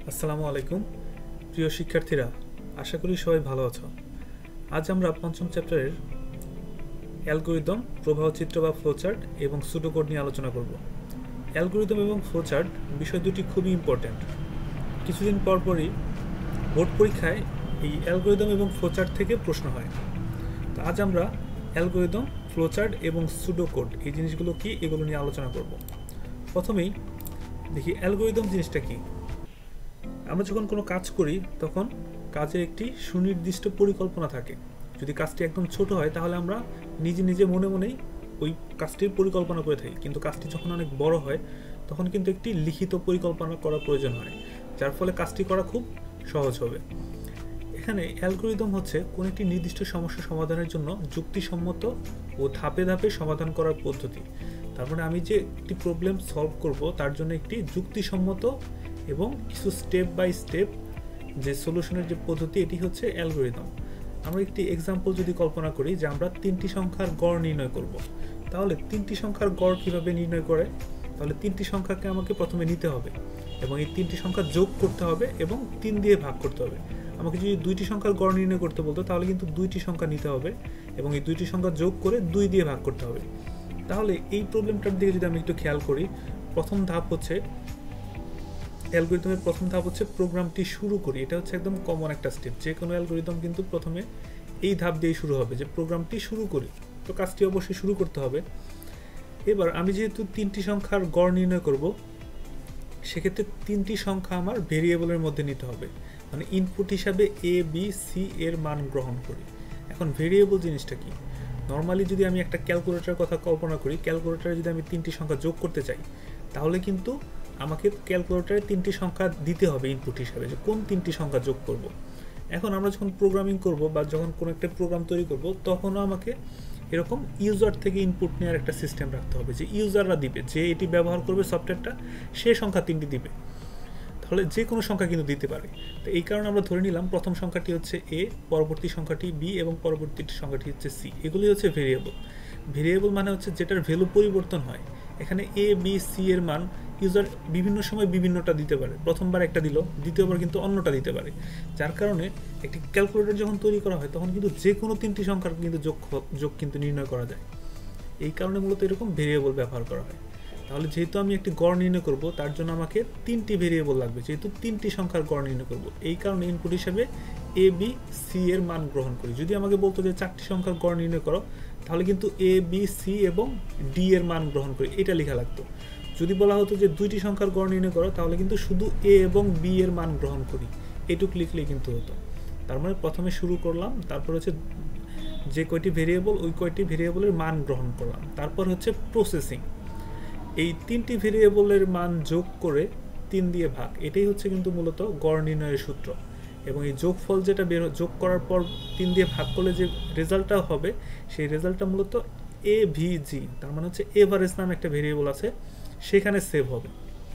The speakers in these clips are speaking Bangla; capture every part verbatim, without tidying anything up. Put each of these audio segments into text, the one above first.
আসসালামু আলাইকুম প্রিয় শিক্ষার্থীরা, আশা করি সবাই ভালো আছো। আজ আমরা পঞ্চম চ্যাপ্টারের অ্যালগরিদম, প্রবাহচিত্র বা ফ্লোচার্ট এবং সুডোকোড নিয়ে আলোচনা করব। অ্যালগরিদম এবং ফ্লোচার্ট বিষয় দুটি খুবই ইম্পর্ট্যান্ট। কিছুদিন পরপরই বোর্ড পরীক্ষায় এই অ্যালগরিদম এবং ফ্লোচার্ট থেকে প্রশ্ন হয়। তো আজ আমরা অ্যালগরিদম, ফ্লোচার্ট এবং সুডোকোড এই জিনিসগুলো কি, এগুলো নিয়ে আলোচনা করব। প্রথমেই দেখি অ্যালগরিদম জিনিসটা কি। আমরা যখন কোনো কাজ করি তখন কাজের একটি সুনির্দিষ্ট পরিকল্পনা থাকে। যদি কাজটি একদম ছোট হয় তাহলে আমরা নিজে নিজে মনে মনেই ওই কাজটির পরিকল্পনা করে থাকি, কিন্তু কাজটি যখন অনেক বড় হয় তখন কিন্তু একটি লিখিত পরিকল্পনা করা প্রয়োজন হয়, যার ফলে কাজটি করা খুব সহজ হবে। এখানে অ্যালগরিদম হচ্ছে কোনো একটি নির্দিষ্ট সমস্যা সমাধানের জন্য যুক্তিসম্মত ও ধাপে ধাপে সমাধান করার পদ্ধতি। তার মানে আমি যে একটি প্রবলেম সলভ করব তার জন্য একটি যুক্তিসম্মত এবং কিছু স্টেপ বাই স্টেপ যে সলিউশনের যে পদ্ধতি, এটি হচ্ছে অ্যালগরিদম। আমরা একটি এক্সাম্পল যদি কল্পনা করি যে আমরা তিনটি সংখ্যার গড় নির্ণয় করব, তাহলে তিনটি সংখ্যার গড় কিভাবে নির্ণয় করে? তাহলে তিনটি সংখ্যাকে আমাকে প্রথমে নিতে হবে এবং এই তিনটি সংখ্যা যোগ করতে হবে এবং তিন দিয়ে ভাগ করতে হবে। আমাকে যদি দুইটি সংখ্যার গড় নির্ণয় করতে বলতো তাহলে কিন্তু দুইটি সংখ্যা নিতে হবে এবং এই দুইটি সংখ্যা যোগ করে দুই দিয়ে ভাগ করতে হবে। তাহলে এই প্রবলেমটার দিকে যদি আমি একটু খেয়াল করি, প্রথম ধাপ হচ্ছে অ্যালগরিদমের প্রথম ধাপ হচ্ছে প্রোগ্রামটি শুরু করি। এটা হচ্ছে একদম কমন একটা স্টেপ, যে কোনো অ্যালগরিদম কিন্তু প্রথমে এই ধাপ দিয়েই শুরু হবে, যে প্রোগ্রামটি শুরু করি। তো কাজটি অবশ্যই শুরু করতে হবে। এবার আমি যেহেতু তিনটি সংখ্যার গড় নির্ণয় করব, সেক্ষেত্রে তিনটি সংখ্যা আমার ভেরিয়েবলের মধ্যে নিতে হবে, মানে ইনপুট হিসাবে এ বি সি এর মান গ্রহণ করি। এখন ভেরিয়েবল জিনিসটা কি? নর্মালি যদি আমি একটা ক্যালকুলেটরের কথা কল্পনা করি, ক্যালকুলেটরে যদি আমি তিনটি সংখ্যা যোগ করতে চাই তাহলে কিন্তু আমাকে ক্যালকুলেটরে তিনটি সংখ্যা দিতে হবে ইনপুট হিসাবে, যে কোন তিনটি সংখ্যা যোগ করব। এখন আমরা যখন প্রোগ্রামিং করব বা যখন কোনো একটা প্রোগ্রাম তৈরি করব, তখনও আমাকে এরকম ইউজার থেকে ইনপুট নেওয়ার একটা সিস্টেম রাখতে হবে, যে ইউজাররা দিবে, যে এটি ব্যবহার করবে সফটওয়্যারটা, সে সংখ্যা তিনটি দিবে। তাহলে যে কোনো সংখ্যা কিন্তু দিতে পারে। তো এই কারণে আমরা ধরে নিলাম প্রথম সংখ্যাটি হচ্ছে এ, পরবর্তী সংখ্যাটি বি এবং পরবর্তী সংখ্যাটি হচ্ছে সি। এগুলি হচ্ছে ভেরিয়েবল। ভেরিয়েবল মানে হচ্ছে যেটার ভ্যালু পরিবর্তন হয়। এখানে এ বি সি এর মান ইউজার বিভিন্ন সময় বিভিন্নটা দিতে পারে। প্রথমবার একটা দিল, দ্বিতীয়বার কিন্তু অন্যটা দিতে পারে। যার কারণে একটি ক্যালকুলেটর যখন তৈরি করা হয় তখন কিন্তু যে কোনো তিনটি সংখ্যার কিন্তু যোগ যোগ কিন্তু নির্ণয় করা যায়। এই কারণে মূলত এরকম ভেরিয়েবল ব্যবহার করা হয়। তাহলে যেহেতু আমি একটি গড় নির্ণয় করব, তার জন্য আমাকে তিনটি ভেরিয়েবল লাগবে, যেহেতু তিনটি সংখ্যার গড় নির্ণয় করব। এই কারণে ইনপুট হিসেবে এ বি সি এর মান গ্রহণ করি। যদি আমাকে বলতো যে চারটি সংখ্যার গড় নির্ণয় করো, তাহলে কিন্তু এ বি সি এবং ডি এর মান গ্রহণ করি, এটা লেখা লাগতো। যদি বলা হতো যে দুইটি সংখ্যার গড় নির্ণয় করো, তাহলে কিন্তু শুধু এ এবং বি এর মান গ্রহণ করি, এটুক লিখলেই কিন্তু হতো। তার মানে প্রথমে শুরু করলাম, তারপর হচ্ছে যে কয়টি ভেরিয়েবল, ওই কয়টি ভেরিয়েবলের মান গ্রহণ করলাম, তারপর হচ্ছে প্রসেসিং। এই তিনটি ভেরিয়েবলের মান যোগ করে তিন দিয়ে ভাগ, এটাই হচ্ছে কিন্তু মূলত গড় নির্ণয়ের সূত্র। এবং এই যোগফল যেটা বের যোগ করার পর তিন দিয়ে ভাগ করলে যে রেজাল্টটা হবে, সেই রেজাল্টটা মূলত এ ভি জি, তার মানে হচ্ছে এভারেজ নামে একটা ভেরিয়েবল আছে, সেখানে সেভ হবে।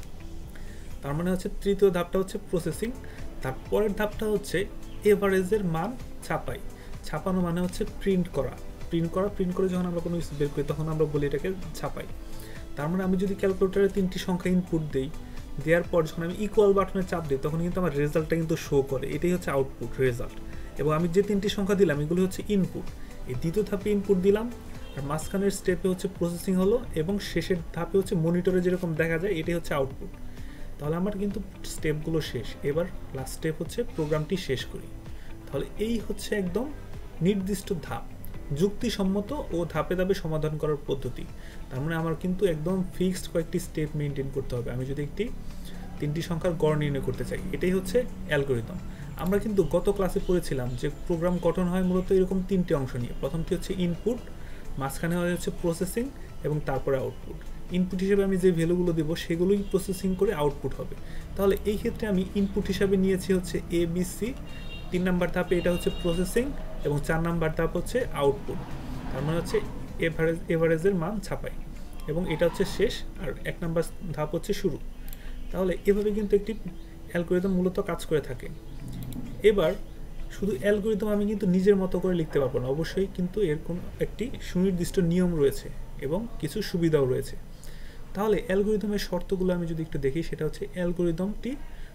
তার মানে হচ্ছে তৃতীয় ধাপটা হচ্ছে প্রসেসিং। তারপরের ধাপটা হচ্ছে এভারেজের মান ছাপাই। ছাপানো মানে হচ্ছে প্রিন্ট করা। প্রিন্ট করা প্রিন্ট করে যখন আমরা কোনো কিছু বের করি তখন আমরা বলি এটাকে ছাপাই। তার মানে আমি যদি ক্যালকুলেটরে তিনটি সংখ্যা ইনপুট দিই, দেওয়ার পর যখন আমি ইকুয়াল বাটনে চাপ দিই তখন কিন্তু আমার রেজাল্টটা কিন্তু শো করে, এটাই হচ্ছে আউটপুট রেজাল্ট। এবং আমি যে তিনটি সংখ্যা দিলাম এগুলো হচ্ছে ইনপুট। এই দ্বিতীয় ধাপে ইনপুট দিলাম, আর মাঝখানের স্টেপে হচ্ছে প্রসেসিং হলো, এবং শেষের ধাপে হচ্ছে মনিটরে যেরকম দেখা যায় এটাই হচ্ছে আউটপুট। তাহলে আমার কিন্তু স্টেপগুলো শেষ। এবার লাস্ট স্টেপ হচ্ছে প্রোগ্রামটি শেষ করি। তাহলে এই হচ্ছে একদম নির্দিষ্ট ধাপ, যুক্তিসম্মত ও ধাপে ধাপে সমাধান করার পদ্ধতি। তার মানে আমার কিন্তু একদম ফিক্সড কয়েকটি স্টেপ মেনটেন করতে হবে আমি যদি একটি তিনটি সংখ্যার গড় নির্ণয় করতে চাই। এটাই হচ্ছে অ্যালগরিদম। আমরা কিন্তু গত ক্লাসে পড়েছিলাম যে প্রোগ্রাম গঠন হয় মূলত এরকম তিনটি অংশ নিয়ে। প্রথমটি হচ্ছে ইনপুট, মাঝখানে হয় হচ্ছে প্রসেসিং এবং তারপরে আউটপুট। ইনপুট হিসেবে আমি যে ভ্যালুগুলো দেবো সেগুলোই প্রসেসিং করে আউটপুট হবে। তাহলে এই ক্ষেত্রে আমি ইনপুট হিসাবে নিয়েছি হচ্ছে এ বি সি, তিন নাম্বার ধাপে এটা হচ্ছে প্রসেসিং এবং চার নাম্বার ধাপ হচ্ছে আউটপুট। তার মানে হচ্ছে এভারেজ এভারেজের মান ছাপাই, এবং এটা হচ্ছে শেষ, আর এক নাম্বার ধাপ হচ্ছে শুরু। তাহলে এভাবে কিন্তু একটি অ্যালগরিদম মূলত কাজ করে থাকে। এবার শুধু অ্যালগরিদম আমি কিন্তু নিজের মতো করে লিখতে পারবো না, অবশ্যই কিন্তু এর কোনো একটি সুনির্দিষ্ট নিয়ম রয়েছে এবং কিছু সুবিধাও রয়েছে। তাহলে অ্যালগরিদমের শর্তগুলো আমি যদি একটু দেখি, সেটা হচ্ছে অ্যালগরিদমটি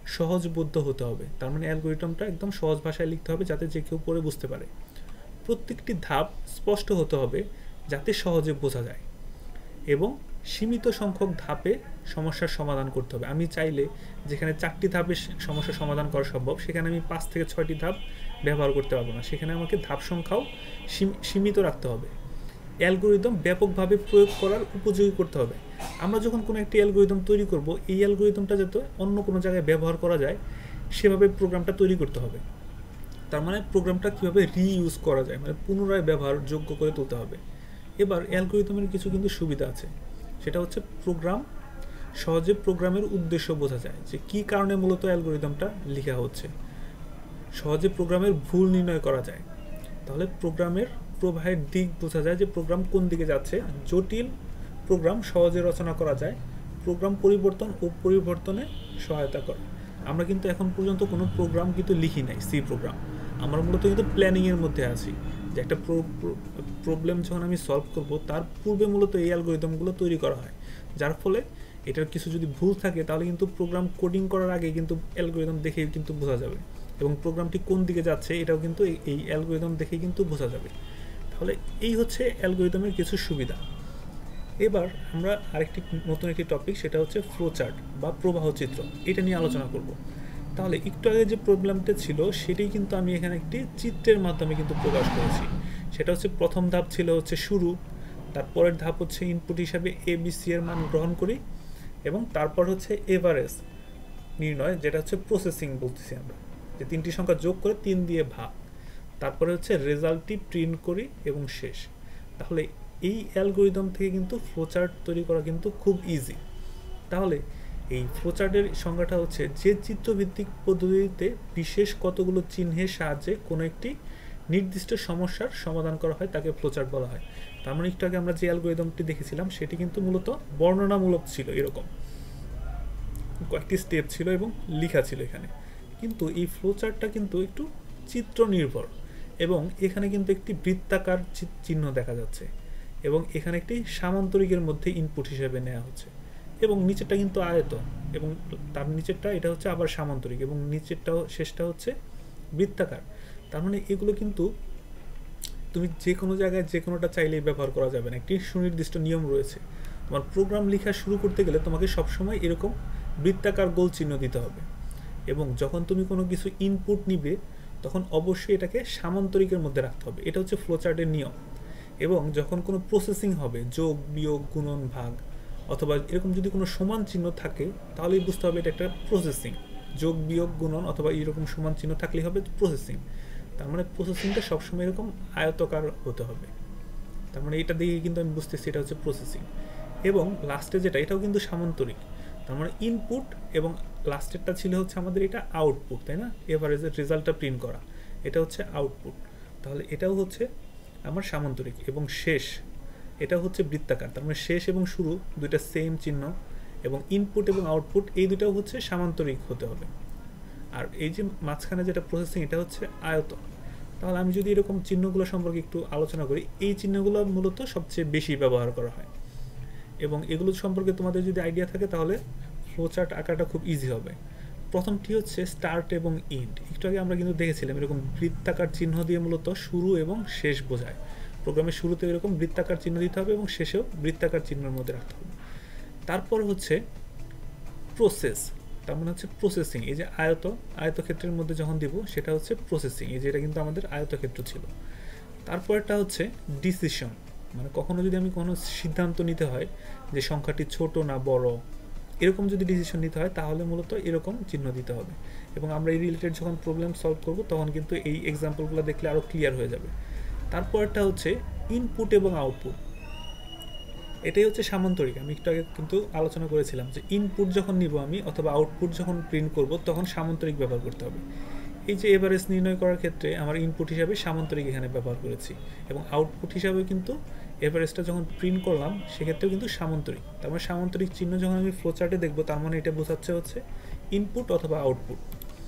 সহজবোধ্য হতে হবে। তার মানে অ্যালগরিদমটা একদম সহজ ভাষায় লিখতে হবে যাতে যে কেউ পড়ে বুঝতে পারে। প্রত্যেকটি ধাপ স্পষ্ট হতে হবে যাতে সহজে বোঝা যায়, এবং সীমিত সংখ্যক ধাপে সমস্যার সমাধান করতে হবে। আমি চাইলে যেখানে চারটি ধাপে সমস্যার সমাধান করা সম্ভব সেখানে আমি পাঁচ থেকে ছয়টি ধাপ ব্যবহার করতে পারবো না, সেখানে আমাকে ধাপ সংখ্যাও সীমিত রাখতে হবে। অ্যালগরিদম ব্যাপকভাবে প্রয়োগ করার উপযোগী করতে হবে। আমরা যখন কোনো একটি অ্যালগরিদম তৈরি করব, এই অ্যালগরিদমটা যাতে অন্য কোনো জায়গায় ব্যবহার করা যায় সেভাবে প্রোগ্রামটা তৈরি করতে হবে। তার মানে প্রোগ্রামটা কীভাবে রিইউজ করা যায়, মানে পুনরায় ব্যবহারযোগ্য করে তুলতে হবে। এবার অ্যালগরিদমের কিছু কিন্তু সুবিধা আছে, সেটা হচ্ছে প্রোগ্রাম সহজে প্রোগ্রামের উদ্দেশ্য বোঝা যায়, যে কী কারণে মূলত অ্যালগরিদমটা লেখা হচ্ছে। সহজে প্রোগ্রামের ভুল নির্ণয় করা যায়, তাহলে প্রোগ্রামের প্রবাহের দিক বোঝা যায় যে প্রোগ্রাম কোন দিকে যাচ্ছে। জটিল প্রোগ্রাম সহজে রচনা করা যায়। প্রোগ্রাম পরিবর্তন ও পরিবর্তনে সহায়তা করে। আমরা কিন্তু এখন পর্যন্ত কোনো প্রোগ্রাম কিন্তু লিখি নাই, সি প্রোগ্রাম। আমরা মূলত কিন্তু প্ল্যানিংয়ের মধ্যে আছি, যে একটা প্রবলেম যখন আমি সলভ করব তার পূর্বে মূলত এই অ্যালগরিদমগুলো তৈরি করা হয়, যার ফলে এটার কিছু যদি ভুল থাকে তাহলে কিন্তু প্রোগ্রাম কোডিং করার আগে কিন্তু অ্যালগরিদম দেখেই কিন্তু বোঝা যাবে, এবং প্রোগ্রামটি কোন দিকে যাচ্ছে এটাও কিন্তু এই অ্যালগরিদম দেখেই কিন্তু বোঝা যাবে। তাহলে এই হচ্ছে অ্যালগরিদমের কিছু সুবিধা। এবার আমরা আরেকটি নতুন একটি টপিক, সেটা হচ্ছে ফ্লোচার্ট বা প্রবাহ চিত্র, এটা নিয়ে আলোচনা করব। তাহলে একটু আগে যে প্রবলেমটা ছিল সেটাই কিন্তু আমি এখানে একটি চিত্রের মাধ্যমে কিন্তু প্রকাশ করেছি। সেটা হচ্ছে প্রথম ধাপ ছিল হচ্ছে শুরু, তারপরের ধাপ হচ্ছে ইনপুট হিসাবে এ বি সি এর মান গ্রহণ করি, এবং তারপর হচ্ছে এভারেজ নির্ণয়, যেটা হচ্ছে প্রসেসিং বলতেছি আমরা, যে তিনটি সংখ্যা যোগ করে তিন দিয়ে ভাগ, তারপরে হচ্ছে রেজাল্টটি প্রিন্ট করি এবং শেষ। তাহলে এই অ্যালগরিদম থেকে কিন্তু ফ্লোচার্ট তৈরি করা কিন্তু খুব ইজি। তাহলে এই ফ্লোচার্টের সংজ্ঞাটা হচ্ছে যে চিত্রভিত্তিক পদ্ধতিতে বিশেষ কতগুলো চিহ্নের সাহায্যে কোনো একটি নির্দিষ্ট সমস্যার সমাধান করা হয় তাকে ফ্লোচার্ট বলা হয়। তার মানে একটু আগে আমরা যে অ্যালগরিদমটি দেখেছিলাম সেটি কিন্তু মূলত বর্ণনামূলক ছিল, এরকম কয়েকটি স্টেপ ছিল এবং লেখা ছিল এখানে। কিন্তু এই ফ্লোচার্টটা কিন্তু একটু চিত্র নির্ভর, এবং এখানে কিন্তু একটি বৃত্তাকার চিহ্ন দেখা যাচ্ছে, এবং এখানে একটি সামান্তরিকের মধ্যে ইনপুট হিসেবে নেওয়া হচ্ছে, এবং নিচেরটা কিন্তু আয়ত, এবং তার নিচেরটা এটা হচ্ছে আবার সামান্তরিক, এবং নিচেরটাও শেষটা হচ্ছে বৃত্তাকার। তার মানে এগুলো কিন্তু তুমি যে কোনো জায়গায় যে কোনোটা চাইলেই ব্যবহার করা যাবে না, একটি সুনির্দিষ্ট নিয়ম রয়েছে। তোমার প্রোগ্রাম লেখা শুরু করতে গেলে তোমাকে সবসময় এরকম বৃত্তাকার গোল চিহ্ন দিতে হবে, এবং যখন তুমি কোনো কিছু ইনপুট নিবে তখন অবশ্যই এটাকে সামান্তরিকের মধ্যে রাখতে হবে। এটা হচ্ছে ফ্লোচার্টের নিয়ম। এবং যখন কোনো প্রসেসিং হবে, যোগ বিয়োগ গুণন ভাগ অথবা এরকম যদি কোনো সমান চিহ্ন থাকে তাহলেই বুঝতে হবে এটা একটা প্রসেসিং। যোগ বিয়োগ গুণন অথবা এরকম সমান চিহ্ন থাকলেই হবে প্রসেসিং। তার মানে প্রসেসিংটা সবসময় এরকম আয়তাকার হতে হবে। তার মানে এটা দিয়ে কিন্তু আমি বুঝতেছি এটা হচ্ছে প্রসেসিং। এবং লাস্টে যেটা, এটাও কিন্তু সামান্তরিক। তার মানে ইনপুট এবং লাস্টেরটা ছিল হচ্ছে আমাদের এটা আউটপুট, তাই না? এভারেজের রেজাল্টটা প্রিন্ট করা, এটা হচ্ছে আউটপুট। তাহলে এটাও হচ্ছে আমার সামান্তরিক। এবং শেষ, এটা হচ্ছে বৃত্তাকার। তার মানে শেষ এবং শুরু দুইটা সেম চিহ্ন, এবং ইনপুট এবং আউটপুট এই দুটাও হচ্ছে সামান্তরিক হতে হবে। আর এই যে মাঝখানে যেটা প্রসেসিং, এটা হচ্ছে আয়ত। তাহলে আমি যদি এরকম চিহ্নগুলো সম্পর্কে একটু আলোচনা করি, এই চিহ্নগুলো মূলত সবচেয়ে বেশি ব্যবহার করা হয়, এবং এগুলো সম্পর্কে তোমাদের যদি আইডিয়া থাকে তাহলে ফ্লোচার্ট আঁকাটা খুব ইজি হবে। প্রথমটি হচ্ছে স্টার্ট এবং এন্ড। একটু আগে আমরা কিন্তু দেখেছিলাম এরকম বৃত্তাকার চিহ্ন দিয়ে মূলত শুরু এবং শেষ বোঝায়। প্রোগ্রামের শুরুতে এরকম বৃত্তাকার চিহ্ন দিতে হবে এবং শেষেও বৃত্তাকার চিহ্নের মধ্যে রাখতে হবে। তারপর হচ্ছে প্রসেস, তার মানে হচ্ছে প্রসেসিং। এই যে আয়ত, আয়তক্ষেত্রের মধ্যে যখন দিব সেটা হচ্ছে প্রসেসিং। এই যে এটা কিন্তু আমাদের আয়তক্ষেত্র ছিল। তারপরটা হচ্ছে ডিসিশন, মানে কখনো যদি আমি কোনো সিদ্ধান্ত নিতে হয় যে সংখ্যাটি ছোট না বড়, এরকম যদি ডিসিশন নিতে হয় তাহলে মূলত এরকম চিহ্ন দিতে হবে। এবং আমরা এই রিলেটেড যখন প্রবলেম সলভ করব তখন কিন্তু এই এক্সাম্পলগুলো দেখলে আরও ক্লিয়ার হয়ে যাবে। তারপরটা হচ্ছে ইনপুট এবং আউটপুট। এটাই হচ্ছে সামান্তরিক। আমি একটু আগে কিন্তু আলোচনা করেছিলাম যে ইনপুট যখন নিব আমি অথবা আউটপুট যখন প্রিন্ট করব তখন সামান্তরিক ব্যবহার করতে হবে। এই যে এভারেজ নির্ণয় করার ক্ষেত্রে আমার ইনপুট হিসাবে সামান্তরিক এখানে ব্যবহার করেছি, এবং আউটপুট হিসাবে কিন্তু এভারেজটা যখন প্রিন্ট করলাম সেক্ষেত্রেও কিন্তু সামান্তরিক। তার মানে সামান্তরিক চিহ্ন যখন আমি ফ্লোচার্টে দেখবো তার মানে এটা বোঝাচ্ছে হচ্ছে ইনপুট অথবা আউটপুট।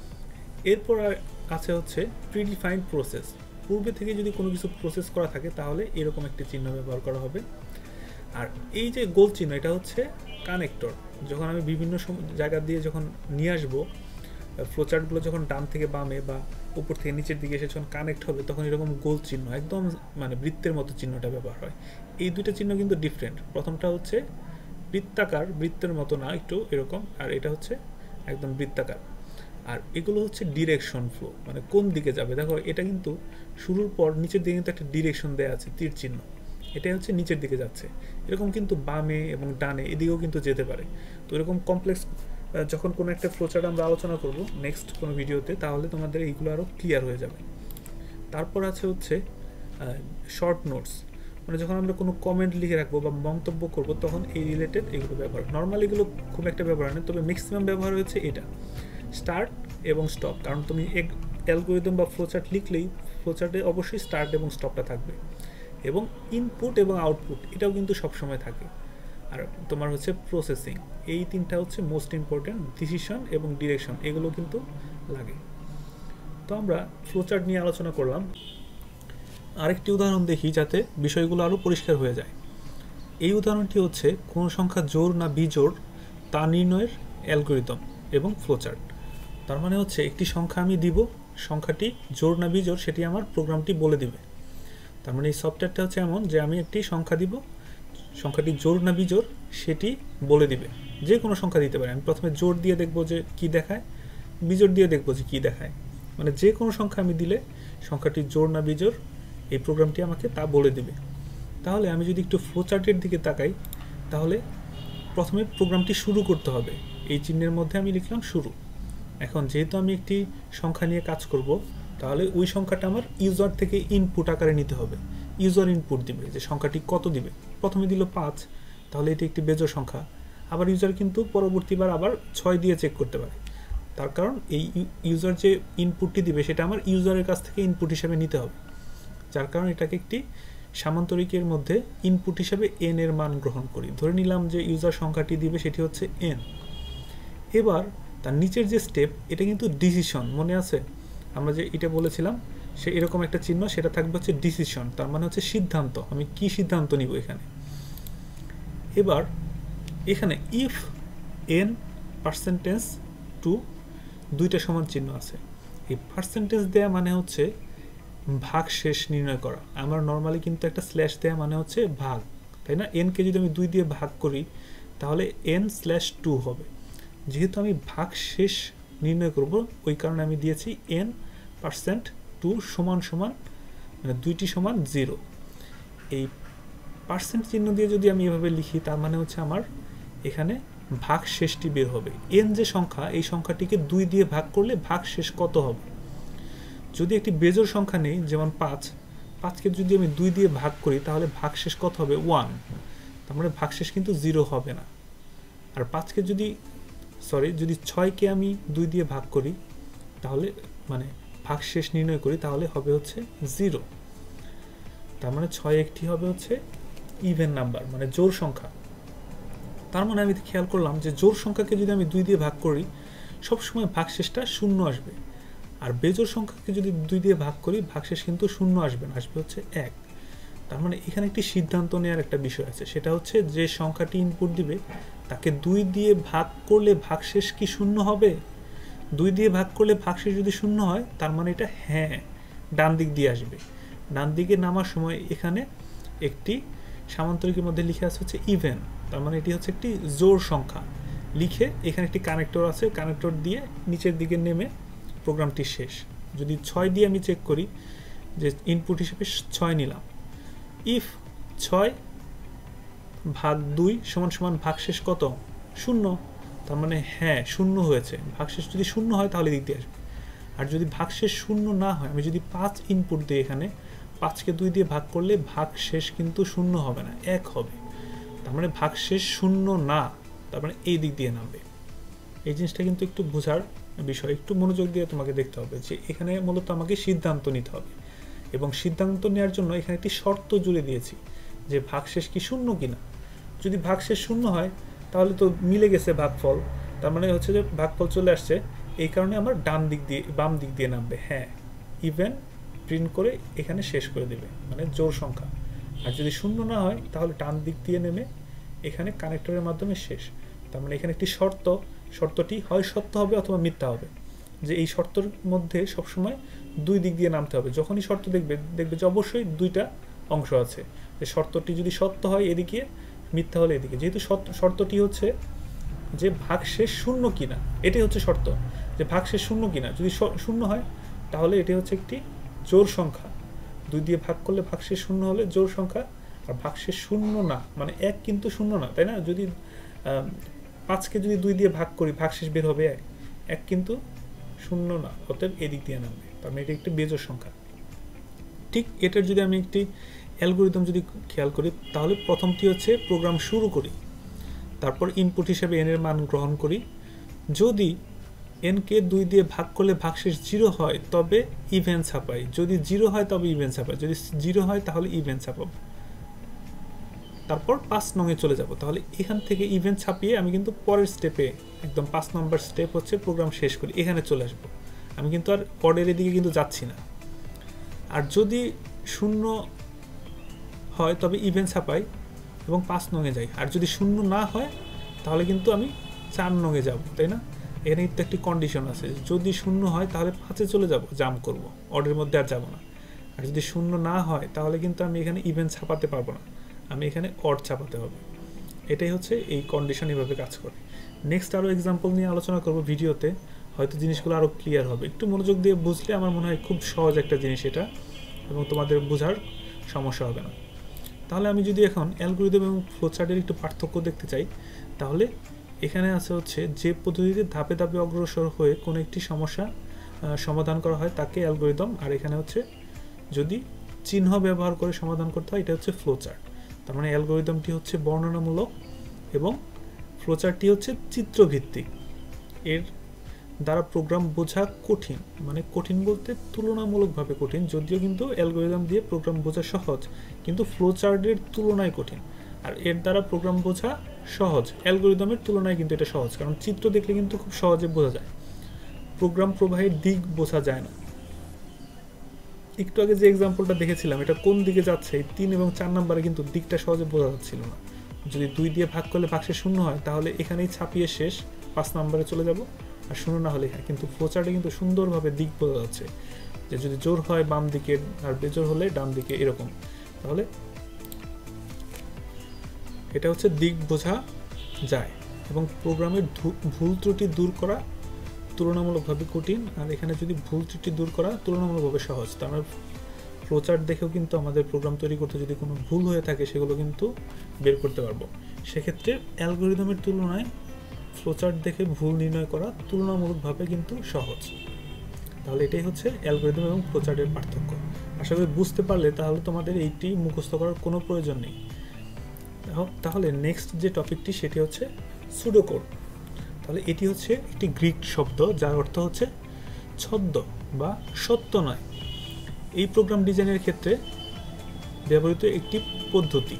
এরপর আছে হচ্ছে প্রিডিফাইন্ড প্রসেস। পূর্বে থেকে যদি কোনো কিছু প্রসেস করা থাকে তাহলে এরকম একটি চিহ্ন ব্যবহার করা হবে। আর এই যে গোল চিহ্ন, এটা হচ্ছে কানেক্টর। যখন আমি বিভিন্ন জায়গা দিয়ে যখন নিয়ে আসবো ফ্লোচার্টগুলো যখন ডান থেকে বামে বা উপর থেকে নিচের দিকে এসে যখন কানেক্ট হবে তখন এরকম গোল চিহ্ন একদম মানে বৃত্তের মতো চিহ্নটা ব্যবহার হয়। এই দুইটা চিহ্ন কিন্তু ডিফারেন্ট। প্রথমটা হচ্ছে বৃত্তাকার, বৃত্তের মতো না, একটু এরকম, আর এটা হচ্ছে একদম বৃত্তাকার। আর এগুলো হচ্ছে ডিরেকশন ফ্লো, মানে কোন দিকে যাবে। দেখো এটা কিন্তু শুরুর পর নিচের দিকে কিন্তু একটা ডিরেকশন দেওয়া আছে, তীর চিহ্ন, এটাই হচ্ছে নিচের দিকে যাচ্ছে। এরকম কিন্তু বামে এবং ডানে এদিকেও কিন্তু যেতে পারে। তো এরকম কমপ্লেক্স যখন কোনো একটা ফ্লোচার্ট আমরা আলোচনা করব নেক্সট কোনো ভিডিওতে, তাহলে তোমাদের এইগুলো আরও ক্লিয়ার হয়ে যাবে। তারপর আছে হচ্ছে শর্ট নোটস, মানে যখন আমরা কোনো কমেন্ট লিখে রাখবো বা মন্তব্য করব তখন এই রিলেটেড এগুলো ব্যবহার। নর্মালি এগুলো খুব একটা ব্যবহার নেই, তবে ম্যাক্সিমাম ব্যবহার হচ্ছে এটা স্টার্ট এবং স্টপ। কারণ তুমি এক অ্যালগোরিদম বা ফ্লোচার্ট লিখলেই ফ্লোচার্টে অবশ্যই স্টার্ট এবং স্টপটা থাকবে, এবং ইনপুট এবং আউটপুট এটাও কিন্তু সবসময় থাকে। আর তোমার হচ্ছে প্রসেসিং, এই তিনটা হচ্ছে মোস্ট ইম্পর্টেন্ট। ডিসিশন এবং ডিরেকশন এগুলো কিন্তু লাগে। তো আমরা ফ্লোচার্ট নিয়ে আলোচনা করলাম। আরেকটি উদাহরণ দেখি যাতে বিষয়গুলো আরও পরিষ্কার হয়ে যায়। এই উদাহরণটি হচ্ছে কোন সংখ্যা জোড় না বিজোড় তা নির্ণয়ের অ্যালগোরিদম এবং ফ্লোচার্ট। তার মানে হচ্ছে একটি সংখ্যা আমি দিব, সংখ্যাটি জোড় না বিজোড় সেটি আমার প্রোগ্রামটি বলে দিবে। তার মানে এই সফটওয়্যারটা হচ্ছে এমন যে আমি একটি সংখ্যা দিব, সংখ্যাটি জোড় না বিজোড় সেটি বলে দিবে। যে কোনো সংখ্যা দিতে পারে, আমি প্রথমে জোড় দিয়ে দেখবো যে কি দেখায়, বিজোড় দিয়ে দেখবো যে কী দেখায়, মানে যে কোনো সংখ্যা আমি দিলে সংখ্যাটি জোড় না বিজোড় এই প্রোগ্রামটি আমাকে তা বলে দিবে। তাহলে আমি যদি একটু ফ্লোচার্টের দিকে তাকাই, তাহলে প্রথমে প্রোগ্রামটি শুরু করতে হবে। এই চিহ্নের মধ্যে আমি লিখলাম শুরু। এখন যেহেতু আমি একটি সংখ্যা নিয়ে কাজ করব, তাহলে ওই সংখ্যাটা আমার ইউজার থেকে ইনপুট আকারে নিতে হবে। ইউজার ইনপুট দিবে যে সংখ্যাটি কত দিবে। প্রথমে দিল পাঁচ, তাহলে এটি একটি বেজোড় সংখ্যা। আবার ইউজার কিন্তু পরবর্তীবার আবার ছয় দিয়ে চেক করতে পারে, তার কারণ এই ইউজার যে ইনপুটটি দিবে সেটা আমার ইউজারের কাছ থেকে ইনপুট হিসেবে নিতে হবে, যার কারণে এটাকে একটি সামান্তরিকের মধ্যে ইনপুট হিসেবে এন এর মান গ্রহণ করি। ধরে নিলাম যে ইউজার সংখ্যাটি দিবে সেটি হচ্ছে এন। এবার তার নিচের যে স্টেপ এটা কিন্তু ডিসিশন, মনে আছে আমরা যে এটা বলেছিলাম, সে এরকম একটা চিহ্ন, সেটা থাকবে হচ্ছে ডিসিশন, তার মানে হচ্ছে সিদ্ধান্ত, আমি কি সিদ্ধান্ত নিব এখানে। এবার এখানে ইফ এন পার্সেন্টেজ টু দুইটা সমান চিহ্ন আছে। এই পার্সেন্টেজ দেয়া মানে হচ্ছে ভাগ শেষ নির্ণয় করা। আমার নর্মালি কিন্তু একটা স্ল্যাশ দেয়া মানে হচ্ছে ভাগ, তাই না? এনকে যদি আমি দুই দিয়ে ভাগ করি তাহলে এন স্ল্যাশ টু হবে। যেহেতু আমি ভাগ শেষ নির্ণয় করব ওই কারণে আমি দিয়েছি এন পার্সেন্ট টু সমান সমান মানে দুইটি সমান জিরো। এই পার্সেন্ট চিহ্ন দিয়ে যদি আমি এভাবে লিখি তার মানে হচ্ছে আমার এখানে ভাগ শেষটি বের হবে। এন যে সংখ্যা, এই সংখ্যাটিকে দুই দিয়ে ভাগ করলে ভাগ শেষ কত হবে। যদি একটি বেজোড় সংখ্যা নেই, যেমন পাঁচ, পাঁচকে যদি আমি দুই দিয়ে ভাগ করি তাহলে ভাগ শেষ কত হবে? ওয়ান। তার মানে ভাগ শেষ কিন্তু জিরো হবে না। আর পাঁচকে যদি সরি যদি ছয়কে আমি দুই দিয়ে ভাগ করি তাহলে মানে ভাগ শেষ নির্ণয় করি তাহলে হবে হচ্ছে জিরো। তার মানে ছয় একটি হবে হচ্ছে ইভেন নাম্বার, মানে জোড় সংখ্যা। তার মানে আমি খেয়াল করলাম যে জোড় সংখ্যাকে যদি আমি দুই দিয়ে ভাগ করি সবসময় ভাগশেষটা শূন্য আসবে, আর বেজোড় সংখ্যাকে যদি দুই দিয়ে ভাগ করি ভাগশেষ কিন্তু শূন্য আসবে না, আসবে হচ্ছে এক। তার মানে এখানে একটি সিদ্ধান্ত নেওয়ার একটা বিষয় আছে, সেটা হচ্ছে যে সংখ্যাটি ইনপুট দিবে তাকে দুই দিয়ে ভাগ করলে ভাগশেষ কি শূন্য হবে? দুই দিয়ে ভাগ করলে ভাগশেষ যদি শূন্য হয় তার মানে এটা হ্যাঁ ডান দিক দিয়ে আসবে। ডান দিকে নামার সময় এখানে একটি সামান্তরিকের মধ্যে লিখে আছে হচ্ছে ইভেন, তার মানে এটি হচ্ছে একটি জোড় সংখ্যা। লিখে এখানে একটি কানেক্টর আছে, কানেক্টর দিয়ে নিচের দিকে নেমে প্রোগ্রামটি শেষ। যদি ছয় দিয়ে আমি চেক করি যে ইনপুট হিসেবে ছয় নিলাম, ইফ ছয় ভাগ দুই সমান সমান ভাগশেষ কত? শূন্য। তার মানে হ্যাঁ শূন্য হয়েছে। ভাগশেষ যদি শূন্য হয় তাহলে দিক দিয়ে আসবে। আর যদি ভাগশেষ শূন্য না হয়, আমি যদি পাঁচ ইনপুট দিই এখানে, পাঁচকে দুই দিয়ে ভাগ করলে ভাগশেষ কিন্তু শূন্য হবে না, এক হবে। তার মানে ভাগশেষ শূন্য না, তার মানে এই দিক দিয়ে নামবে। এই জিনিসটা কিন্তু একটু বোঝার বিষয়, একটু মনোযোগ দিয়ে তোমাকে দেখতে হবে যে এখানে মূলত আমাকে সিদ্ধান্ত নিতে হবে, এবং সিদ্ধান্ত নেওয়ার জন্য এখানে একটি শর্ত জুড়ে দিয়েছি যে ভাগশেষ কি শূন্য কিনা। যদি ভাগশেষ শূন্য হয় তাহলে তো মিলে গেছে ভাগফল, তার মানে হচ্ছে যে ভাগফল চলে আসছে, এই কারণে আমার ডান দিক দিয়ে বাম দিক দিয়ে নামবে। হ্যাঁ ইভেন প্রিন্ট করে এখানে শেষ করে দেবে, মানে জোড় সংখ্যা। আর যদি শূন্য না হয় তাহলে ডান দিক দিয়ে নেমে এখানে কানেক্টরের মাধ্যমে শেষ। তার মানে এখানে একটি শর্ত, শর্তটি হয় সত্য হবে অথবা মিথ্যা হবে। যে এই শর্তের মধ্যে সবসময় দুই দিক দিয়ে নামতে হবে। যখনই শর্ত দেখবে দেখবে যে অবশ্যই দুইটা অংশ আছে, যে শর্তটি যদি সত্য হয় এদিকে, মিথ্যা হলে এদিকে। যেহেতু শর্তটি হচ্ছে যে ভাগশেষ শূন্য কিনা, এটাই হচ্ছে শর্ত, যে ভাগশেষ শূন্য কিনা। যদি শূন্য হয় তাহলে এটি হচ্ছে একটি জোড় সংখ্যা, দুই দিয়ে ভাগ করলে ভাগশেষ শূন্য হলে জোড় সংখ্যা। আর ভাগশেষ শূন্য না মানে এক কিন্তু শূন্য না, তাই না? যদি পাঁচকে যদি দুই দিয়ে ভাগ করি ভাগশেষ বের হবে এক, এক কিন্তু শূন্য না, অতএব এদিক দিয়ে নামবে, তার মানে এটি একটি বেজোড় সংখ্যা। ঠিক এটার যদি আমি একটি অ্যালগরিদম যদি খেয়াল করি, তাহলে প্রথমটি হচ্ছে প্রোগ্রাম শুরু করি, তারপর ইনপুট হিসেবে এন এর মান গ্রহণ করি। যদি এন কে দুই দিয়ে ভাগ করলে ভাগশেষ জিরো হয় তবে ইভেন ছাপাই, যদি জিরো হয় তবে ইভেন ছাপাই, যদি জিরো হয় তাহলে ইভেন ছাপাবো। তারপর পাঁচ নঙে চলে যাব। তাহলে এখান থেকে ইভেন ছাপিয়ে আমি কিন্তু পরের স্টেপে একদম পাঁচ নম্বর স্টেপ হচ্ছে প্রোগ্রাম শেষ করি, এখানে চলে আসবো। আমি কিন্তু আর অর্ডারের দিকে কিন্তু যাচ্ছি না। আর যদি শূন্য হয় তবে ইভেন ছাপাই এবং পাঁচ নঙে যাই। আর যদি শূন্য না হয় তাহলে কিন্তু আমি চার নঙে যাব, তাই না? এখানে কিন্তু একটি কন্ডিশন আছে, যদি শূন্য হয় তাহলে পাঁচে চলে যাব, জাম্প করব, অর্ডারের মধ্যে আর যাব না। আর যদি শূন্য না হয় তাহলে কিন্তু আমি এখানে ইভেন ছাপাতে পারবো না, আমি এখানে অড ছাপাতে হবে। এটাই হচ্ছে এই কন্ডিশন, এভাবে কাজ করে। নেক্সট আরও এক্সাম্পল নিয়ে আলোচনা করব ভিডিওতে, হয়তো জিনিসগুলো আরও ক্লিয়ার হবে। একটু মনোযোগ দিয়ে বুঝলে আমার মনে হয় খুব সহজ একটা জিনিস এটা, এবং তোমাদের বোঝার সমস্যা হবে না। তাহলে আমি যদি এখন অ্যালগরিদম এবং ফ্লোচার্টের একটু পার্থক্য দেখতে চাই, তাহলে এখানে আছে হচ্ছে যে পদ্ধতিতে ধাপে ধাপে অগ্রসর হয়ে কোনো একটি সমস্যা সমাধান করা হয় তাকে অ্যালগরিদম, আর এখানে হচ্ছে যদি চিহ্ন ব্যবহার করে সমাধান করতে হয় এটা হচ্ছে ফ্লোচার্ট। তার মানে অ্যালগরিদমটি হচ্ছে বর্ণনামূলক এবং ফ্লোচার্টটি হচ্ছে চিত্রভিত্তিক। এর দ্বারা প্রোগ্রাম বোঝা কঠিন, মানে কঠিন বলতে তুলনামূলকভাবে কঠিন, যদিও কিন্তু অ্যালগরিদম দিয়ে প্রোগ্রাম বোঝা সহজ, কিন্তু ফ্লোচার্টের তুলনায় কঠিন। আর এর দ্বারা প্রোগ্রাম বোঝা সহজ, অ্যালগরিদমের তুলনায় কিন্তু এটা সহজ, কারণ চিত্র দেখলে কিন্তু খুব সহজে বোঝা যায়, প্রোগ্রাম প্রবাহের দিক বোঝা যায় না। একটু আগে যে এক্সাম্পলটা দেখেছিলাম এটা কোন দিকে যাচ্ছে, এই তিন এবং চার নম্বরে কিন্তু দিকটা সহজে বোঝা যাচ্ছিল না। যদি দুই দিয়ে ভাগ করলে ভাগশেষ শূন্য হয় তাহলে এখানেই ছাপিয়ে শেষ, পাঁচ নম্বরে চলে যাব। আর শূন্য না হলে এখানে কিন্তু ফ্লোচার্টে কিন্তু সুন্দরভাবে দিক বোঝা যাচ্ছে, যে যদি জোর হয় বাম দিকে আর বেজোর হলে ডান দিকে, এরকম। তাহলে এটা হচ্ছে দিক বোঝা যায়, এবং প্রোগ্রামের ভুল ত্রুটি দূর করা তুলনামূলকভাবে কঠিন। আর এখানে যদি ভুল ত্রুটি দূর করা তুলনামূলকভাবে সহজ। তার মানে ফ্লোচার্ট দেখেও কিন্তু আমাদের প্রোগ্রাম তৈরি করতে যদি কোনো ভুল হয়ে থাকে সেগুলো কিন্তু বের করতে পারবো। সেক্ষেত্রে অ্যালগরিদমের তুলনায় ফ্লোচার্ট দেখে ভুল নির্ণয় করা তুলনামূলকভাবে কিন্তু সহজ। তাহলে এটাই হচ্ছে অ্যালগরিদম এবং ফ্লোচার্টের পার্থক্য। আশা করি বুঝতে পারলে তাহলে তোমাদের এইটি মুখস্থ করার কোনো প্রয়োজন নেই। তাহলে নেক্সট যে টপিকটি সেটি হচ্ছে সুডোকোড। তাহলে এটি হচ্ছে একটি গ্রিক শব্দ যার অর্থ হচ্ছে ছদ্ম বা সত্য নয়। এই প্রোগ্রাম ডিজাইনের ক্ষেত্রে ব্যবহৃত একটি পদ্ধতি।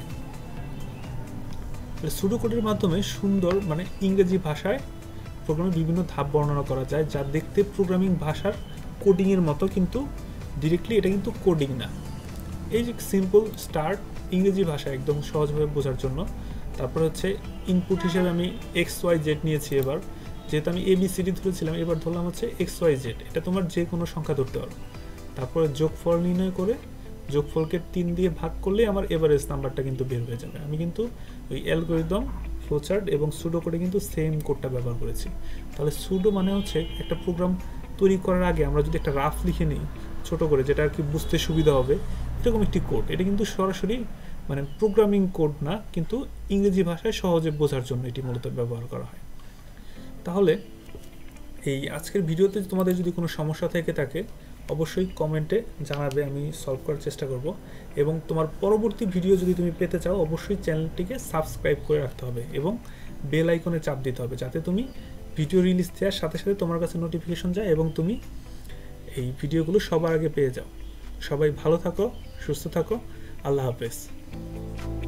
সুডোকোডের মাধ্যমে সুন্দর মানে ইংরেজি ভাষায় প্রোগ্রামের বিভিন্ন ধাপ বর্ণনা করা যায়, যা দেখতে প্রোগ্রামিং ভাষার কোডিংয়ের মতো, কিন্তু ডিরেক্টলি এটা কিন্তু কোডিং না। এই যে সিম্পল স্টার্ট ইংরেজি ভাষা একদম সহজভাবে বোঝার জন্য। তারপর হচ্ছে ইনপুট হিসেবে আমি এক্স ওয়াই জেড নিয়েছি। এবার যেহেতু আমি এবিসিডি ধরেছিলাম, এবার ধরলাম হচ্ছে এক্স ওয়াই জেড, এটা তোমার যে কোনো সংখ্যা ধরতে পারো। তারপরে যোগফল নির্ণয় করে যোগফলকে তিন দিয়ে ভাগ করলে আমার এভারেজ নাম্বারটা কিন্তু বের হয়ে যাবে। আমি কিন্তু ওই অ্যালগরিদম, ফ্লোচার্ট এবং সুডো কোডে কিন্তু সেম কোডটা ব্যবহার করেছি। তাহলে সুডো মানে হচ্ছে একটা প্রোগ্রাম তৈরি করার আগে আমরা যদি একটা রাফ লিখে নিই ছোটো করে, যেটা আর কি বুঝতে সুবিধা হবে, এরকম একটি কোড। এটা কিন্তু সরাসরি মানে প্রোগ্রামিং কোড না, কিন্তু ইংরেজি ভাষায় সহজে বোঝার জন্য এটি মূলত ব্যবহার করা হয়। তাহলে এই আজকের ভিডিওতে তোমাদের যদি কোনো সমস্যা থেকে থাকে অবশ্যই কমেন্টে জানাবে, আমি সলভ করার চেষ্টা করব। এবং তোমার পরবর্তী ভিডিও যদি তুমি পেতে চাও অবশ্যই চ্যানেলটিকে সাবস্ক্রাইব করে রাখতে হবে এবং বেল আইকনে চাপ দিতে হবে, যাতে তুমি ভিডিও রিলিজ দেওয়ার সাথে সাথে তোমার কাছে নোটিফিকেশন যায় এবং তুমি এই ভিডিওগুলো সবার আগে পেয়ে যাও। সবাই ভালো থাকো, সুস্থ থাকো, আল্লাহ হাফেজ।